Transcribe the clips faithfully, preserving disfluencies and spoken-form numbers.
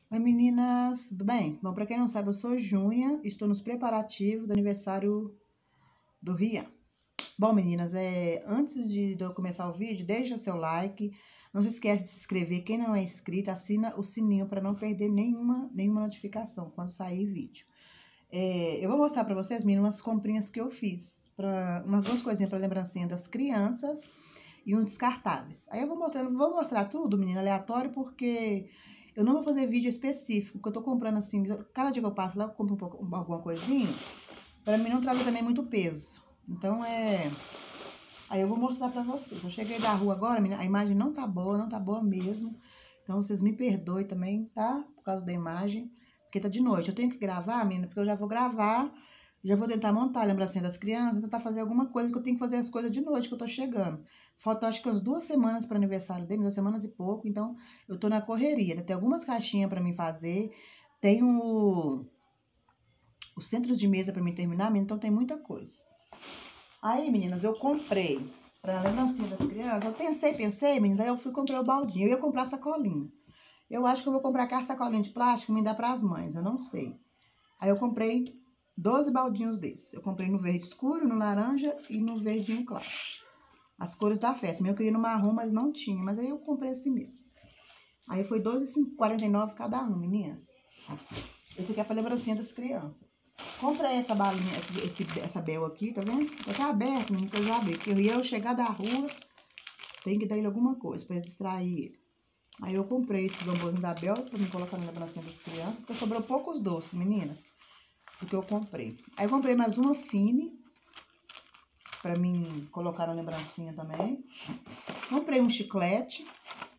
Oi meninas, tudo bem? Bom, pra quem não sabe, eu sou Júnia, estou nos preparativos do aniversário do Rian. Bom meninas, é, antes de eu começar o vídeo, deixa seu like, não se esquece de se inscrever, quem não é inscrito, assina o sininho para não perder nenhuma, nenhuma notificação quando sair vídeo. É, eu vou mostrar pra vocês, meninas, umas comprinhas que eu fiz, pra, umas duas coisinhas pra lembrancinha das crianças e uns descartáveis. Aí eu vou mostrando, vou mostrar tudo, menina, aleatório, porque eu não vou fazer vídeo específico, porque eu tô comprando assim, cada dia que eu passo lá, eu compro um pouco, alguma coisinha, pra mim não trazer também muito peso. Então, é... Aí eu vou mostrar pra vocês. Eu cheguei da rua agora, menina, a imagem não tá boa, não tá boa mesmo. Então, vocês me perdoem também, tá? Por causa da imagem, porque tá de noite. Eu tenho que gravar, menina, porque eu já vou gravar, já vou tentar montar a lembrancinha das crianças, tentar fazer alguma coisa, que eu tenho que fazer as coisas de noite, que eu tô chegando. Falta, acho que umas duas semanas para aniversário dele, duas semanas e pouco, então eu tô na correria. Tem algumas caixinhas para mim fazer, tem o, o centro de mesa para mim terminar, então tem muita coisa. Aí, meninas, eu comprei pra lembrancinha das crianças. Eu pensei, pensei, meninas, aí eu fui comprar o baldinho. Eu ia comprar sacolinha. Eu acho que eu vou comprar aquela sacolinha de plástico e me dar pras mães, eu não sei. Aí eu comprei doze baldinhos desses. Eu comprei no verde escuro, no laranja e no verdinho claro. As cores da festa. Eu queria no marrom, mas não tinha. Mas aí eu comprei assim mesmo. Aí foi doze reais e quarenta e nove centavos cada um, meninas. Esse aqui é pra lembrancinha das crianças. Comprei essa balinha, esse, esse, essa bel aqui, tá vendo? Já tá aberto, não coisa já abri. Porque eu ia chegar da rua, tem que dar ele alguma coisa pra distrair ele. Aí eu comprei esse gambozinho da Bel pra me colocar na lembrancinha das crianças. Porque sobrou poucos doces, meninas. Do que eu comprei. Aí eu comprei mais uma Fine. Pra mim colocar na lembrancinha também. Comprei um chiclete.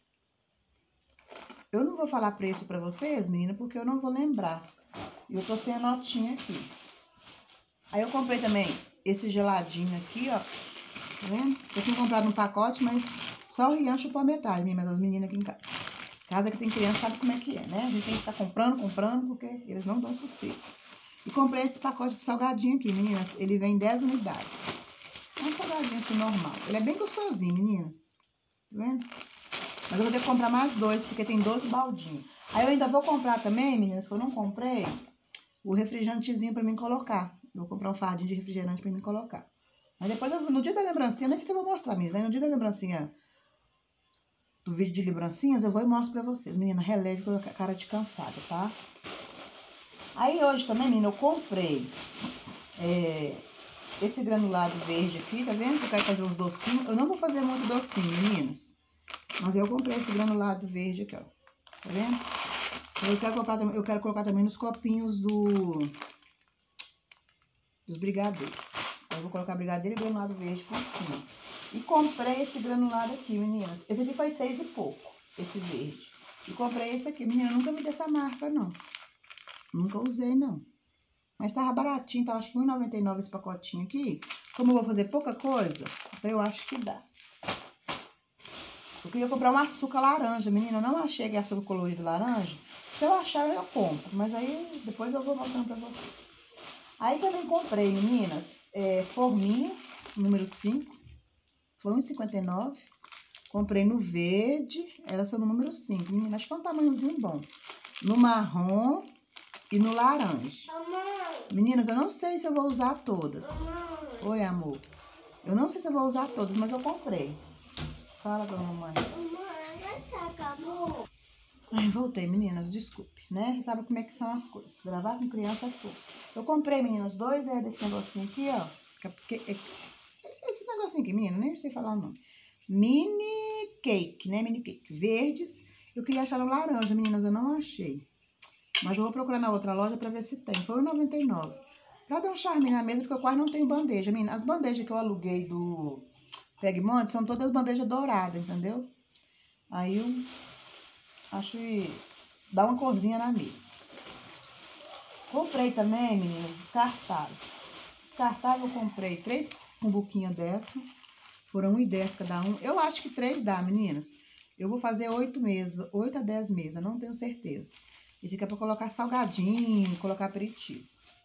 Eu não vou falar preço pra vocês, menina, porque eu não vou lembrar. E eu tô sem a notinha aqui. Aí eu comprei também esse geladinho aqui, ó. Tá vendo? Eu tinha comprado um pacote, mas só o Rian chupou a metade, mas as meninas aqui em casa. Casa que tem criança sabe como é que é, né? A gente tem que estar comprando, comprando, porque eles não dão sossego. E comprei esse pacote de salgadinho aqui, meninas. Ele vem dez unidades. É um salgadinho assim normal. Ele é bem gostosinho, meninas. Tá vendo? Mas eu vou ter que comprar mais dois, porque tem doze baldinhos. Aí eu ainda vou comprar também, meninas, que eu não comprei, o refrigerantezinho pra mim colocar. Eu vou comprar um fardinho de refrigerante pra mim colocar. Mas depois, eu, no dia da lembrancinha, nem sei se eu vou mostrar, meninas. Aí no dia da lembrancinha, do vídeo de lembrancinhas, eu vou e mostro pra vocês. Menina, releve com a cara de cansada, tá? Aí hoje também, menina, eu comprei é, esse granulado verde aqui, tá vendo? Que eu quero fazer uns docinhos. Eu não vou fazer muito docinho, meninas. Mas eu comprei esse granulado verde aqui, ó. Tá vendo? Eu quero, comprar, eu quero colocar também nos copinhos do, dos brigadeiros. Eu vou colocar brigadeiro e granulado verde por cima. E comprei esse granulado aqui, meninas. Esse aqui foi seis e pouco, esse verde. E comprei esse aqui. Menina, eu nunca vi dessa marca, não. Nunca usei, não. Mas tava baratinho, tá? Acho que um real e noventa e nove esse pacotinho aqui. Como eu vou fazer pouca coisa, então eu acho que dá. Eu queria comprar um açúcar laranja, menina. Eu não achei que é açúcar colorido laranja. Se eu achar, eu compro. Mas aí, depois eu vou mostrando pra vocês. Aí também comprei, meninas, é, forminhas, número cinco. Foi um real e cinquenta e nove. Comprei no verde. Elas são no número cinco, menina. Acho que é um tamanhozinho bom. No marrom e no laranja. Mamãe. Meninas, eu não sei se eu vou usar todas. Mamãe. Oi, amor. Eu não sei se eu vou usar todas, mas eu comprei. Fala pra mamãe. Mamãe, já acabou? Ai, voltei, meninas, desculpe, né? Você sabe como é que são as coisas. Gravar com criança é tudo. Eu comprei, meninas, dois é, desse negocinho aqui, ó. Porque, esse negocinho aqui, menina, nem sei falar o nome. Mini cake, né? Mini cake. Verdes. Eu queria achar no laranja, meninas, eu não achei. Mas eu vou procurar na outra loja pra ver se tem. Foi um real e noventa e nove. Pra dar um charme na mesa, porque eu quase não tenho bandeja. Menina, as bandejas que eu aluguei do Pegmonte são todas bandejas douradas, entendeu? Aí eu acho que dá uma corzinha na mesa. Comprei também, meninas, descartável. Descartável eu comprei três cumbuquinhas dessa. Foram um real e dez cada um. Eu acho que três dá, meninas. Eu vou fazer oito mesas, oito a dez mesas, não tenho certeza. Esse aqui é pra colocar salgadinho, colocar aperitivo.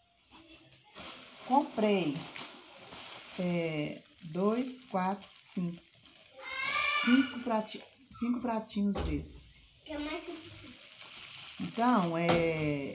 Comprei é, dois, quatro, cinco. Cinco pratinhos, cinco pratinhos desses. Então, é...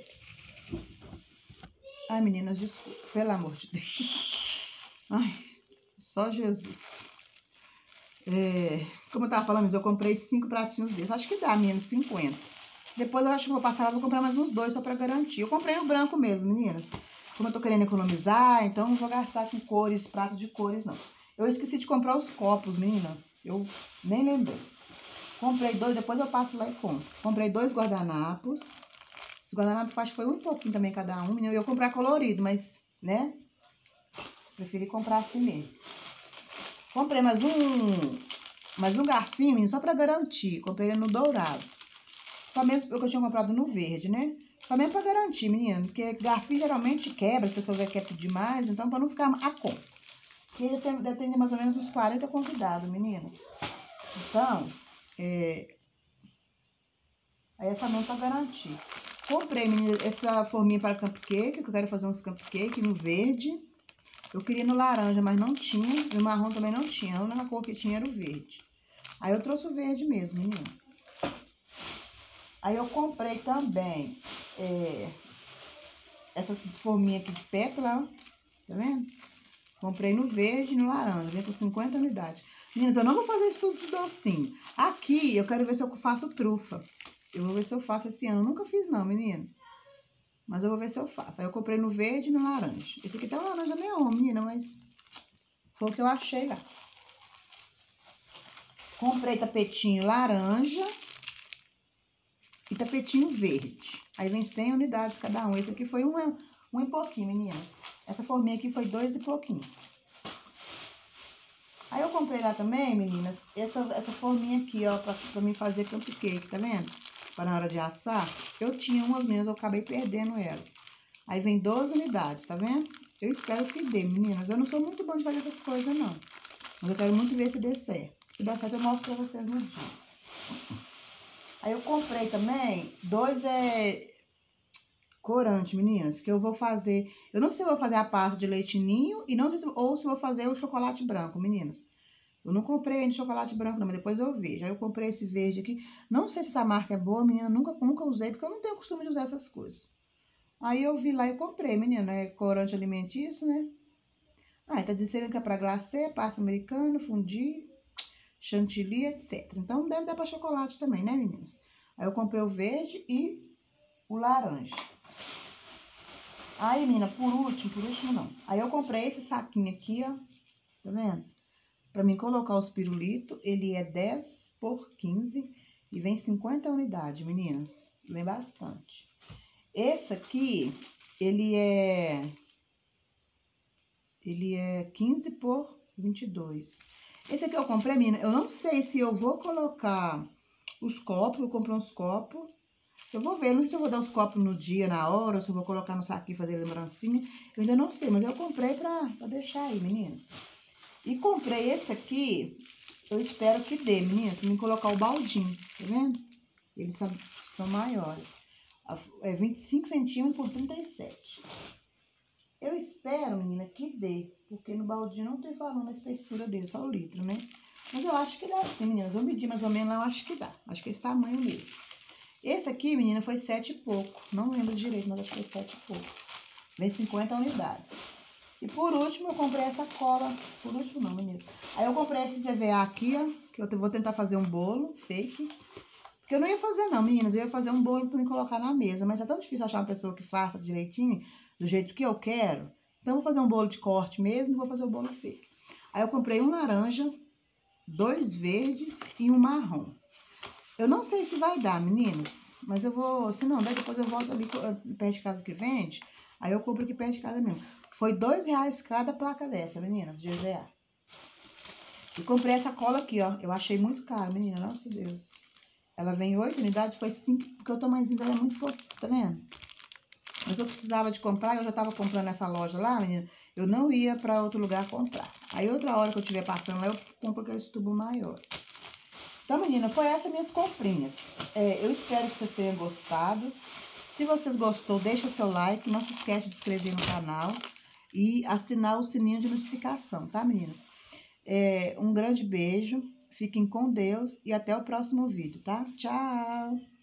Ai, meninas, desculpa, pelo amor de Deus. Ai, só Jesus. É... Como eu tava falando, eu comprei cinco pratinhos desses. Acho que dá menos cinquenta. Depois eu acho que vou passar lá, vou comprar mais uns dois só pra garantir. Eu comprei no branco mesmo, meninas. Como eu tô querendo economizar, então não vou gastar com cores, pratos de cores, não. Eu esqueci de comprar os copos, menina. Eu nem lembrei. Comprei dois, depois eu passo lá e compro. Comprei dois guardanapos. Esse guardanapo acho que foi um pouquinho também cada um. Eu ia comprar colorido, mas, né? Preferi comprar assim mesmo. Comprei mais um, mais um garfinho, menina, só pra garantir. Comprei ele no dourado. Só mesmo porque eu tinha comprado no verde, né? Só mesmo pra garantir, menina. Porque garfinho geralmente quebra, as pessoas querem pedir demais. Então, pra não ficar a conta. Porque deve ter mais ou menos uns quarenta convidados, meninas. Então, é... aí essa mão pra garantir. Comprei, menina, essa forminha para cupcake, que eu quero fazer uns cupcake no verde. Eu queria no laranja, mas não tinha. E o marrom também não tinha. A única cor que tinha era o verde. Aí eu trouxe o verde mesmo, menina. Aí eu comprei também é, essa forminha aqui de pétala, ó. Tá vendo? Comprei no verde e no laranja. Vem com cinquenta unidades. Meninas, eu não vou fazer isso tudo de docinho. Aqui eu quero ver se eu faço trufa. Eu vou ver se eu faço esse ano. Eu nunca fiz não, menina. Mas eu vou ver se eu faço. Aí eu comprei no verde e no laranja. Esse aqui tá um laranja neon, menina, mas foi o que eu achei lá. Comprei tapetinho laranja e tapetinho verde. Aí vem cem unidades cada um. Esse aqui foi um, um e pouquinho, meninas. Essa forminha aqui foi dois e pouquinho. Aí eu comprei lá também, meninas, essa, essa forminha aqui, ó, pra, pra mim fazer cupcake, tá vendo? Para na hora de assar. Eu tinha umas meninas, eu acabei perdendo elas. Aí vem doze unidades, tá vendo? Eu espero que dê, meninas. Eu não sou muito boa de fazer essas coisas, não. Mas eu quero muito ver se der certo. Se der certo, eu mostro pra vocês no dia. Aí eu comprei também dois é, corantes, meninas, que eu vou fazer... Eu não sei se eu vou fazer a pasta de leite ninho e não sei se, ou se eu vou fazer o chocolate branco, meninas. Eu não comprei ainda chocolate branco, não, mas depois eu vejo. Aí eu comprei esse verde aqui. Não sei se essa marca é boa, menina. Nunca, nunca usei, porque eu não tenho costume de usar essas coisas. Aí eu vi lá e comprei, menina. É corante alimentício, né? Ah, tá dizendo que é pra glacê, pasta americana, fondue, chantilly, etcétera. Então deve dar pra chocolate também, né, meninas? Aí eu comprei o verde e o laranja. Aí, menina, por último, por último não. Aí eu comprei esse saquinho aqui, ó. Tá vendo? Pra mim colocar os pirulitos, ele é dez por quinze e vem cinquenta unidades, meninas. Vem bastante. Esse aqui, ele é... Ele é quinze por vinte e dois. Esse aqui eu comprei, menina. Eu não sei se eu vou colocar os copos. Eu comprei uns copos. Eu vou ver. Não sei se eu vou dar os copos no dia, na hora, ou se eu vou colocar no saquinho e fazer lembrancinha. Eu ainda não sei, mas eu comprei pra, pra deixar aí, meninas. E comprei esse aqui, eu espero que dê, meninas, pra mim colocar o baldinho, tá vendo? Eles são, são maiores. É vinte e cinco centímetros por trinta e sete. Eu espero, menina, que dê, porque no baldinho não tem falando a espessura dele, só o litro, né? Mas eu acho que dá sim, meninas. Eu medi mais ou menos lá, eu acho que dá. Acho que esse tamanho mesmo. Esse aqui, menina, foi sete e pouco. Não lembro direito, mas acho que foi sete e pouco. Vem cinquenta unidades. E por último, eu comprei essa cola. Por último não, meninas. Aí eu comprei esse C V A aqui, ó. Que eu vou tentar fazer um bolo fake. Porque eu não ia fazer não, meninas. Eu ia fazer um bolo pra me colocar na mesa. Mas é tão difícil achar uma pessoa que faça direitinho, do jeito que eu quero. Então, eu vou fazer um bolo de corte mesmo e vou fazer o bolo fake. Aí eu comprei um laranja, dois verdes e um marrom. Eu não sei se vai dar, meninas. Mas eu vou... Se não der, depois eu volto ali perto de casa que vende. Aí eu compro aqui perto de casa mesmo. Foi dois reais cada placa dessa, meninas, de E V A. E comprei essa cola aqui, ó. Eu achei muito caro, menina. Nossa Deus. Ela vem oito unidades, foi cinco, porque o tamanhozinho dela é muito pouco, tá vendo? Mas eu precisava de comprar, eu já tava comprando nessa loja lá, menina. Eu não ia pra outro lugar comprar. Aí outra hora que eu estiver passando lá, eu compro aqueles tubos maiores. Então, menina, foi essa minhas comprinhas. É, eu espero que vocês tenham gostado. Se vocês gostou, deixa seu like. Não se esquece de se inscrever no canal. E assinar o sininho de notificação, tá, meninas? É, um grande beijo. Fiquem com Deus e até o próximo vídeo, tá? Tchau!